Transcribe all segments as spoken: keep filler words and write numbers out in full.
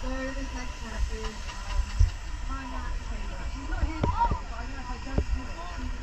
So this next one is um, my man's favourite. She's not here today, but I know if I don't do it, she will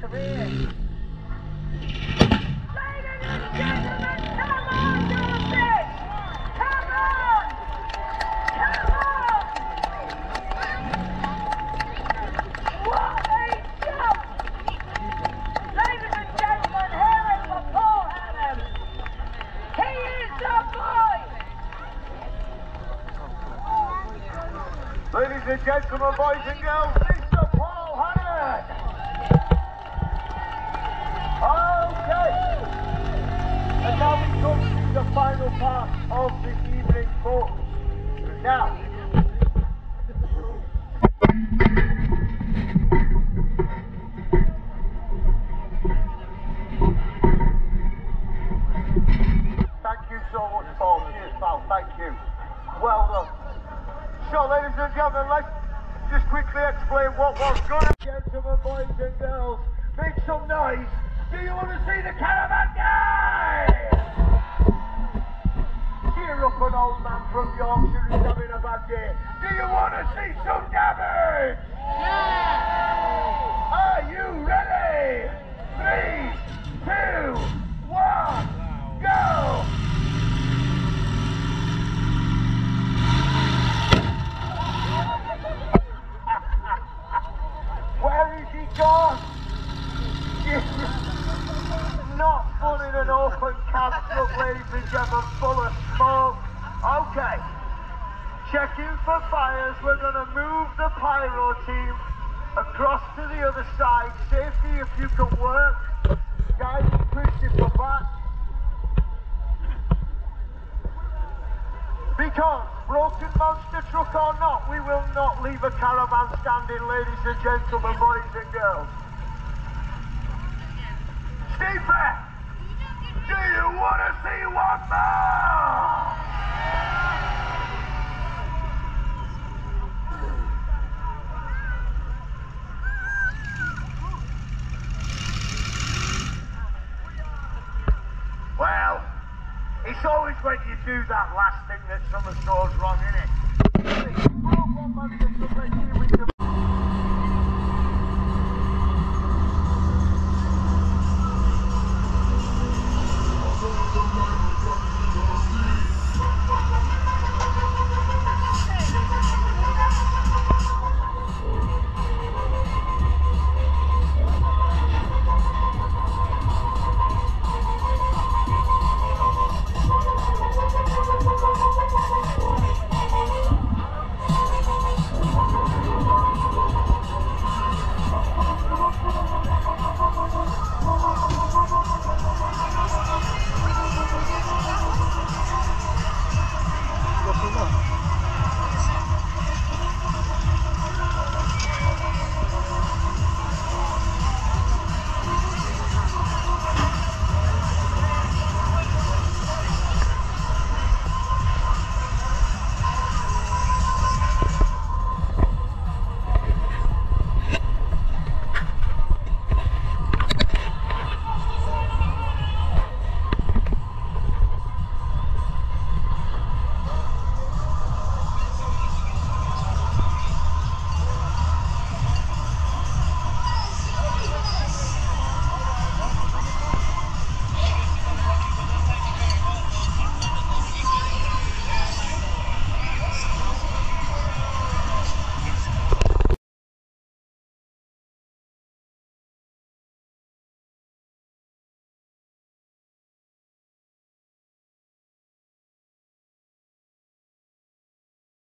Come here. Ladies and gentlemen, come on, Dorothy! Come on! Come on! What a jump! Ladies and gentlemen, here is for Paul Hannum. He is the boy! Ladies and gentlemen, boys and girls, Mister Paul Hannum. Okay. And now we come to the final part of this evening, folks. Now. Thank you so much, Paul. Cheers, pal. Thank you. Well done. So, ladies and gentlemen, let's just quickly explain what was going on. Gentlemen, boys and girls, make some noise. Do you want to see the caravan guy? Cheer up an old man from Yorkshire who's having a bad day. Do you want to see some damage? Yeah! Are you ready? Three, two, one, go! Where is he gone? Not fun in an open camp truck, ladies and gentlemen, full of smoke. Okay, checking for fires. We're going to move the pyro team across to the other side. Safety if you can work. Guys, Christopher back. Because, broken monster truck or not, we will not leave a caravan standing, ladies and gentlemen, boys and girls. Stephen, do you want to see one more? Well, it's always when you do that last thing that someone goes wrong, isn't it? Broke one monster truck, let's see if we can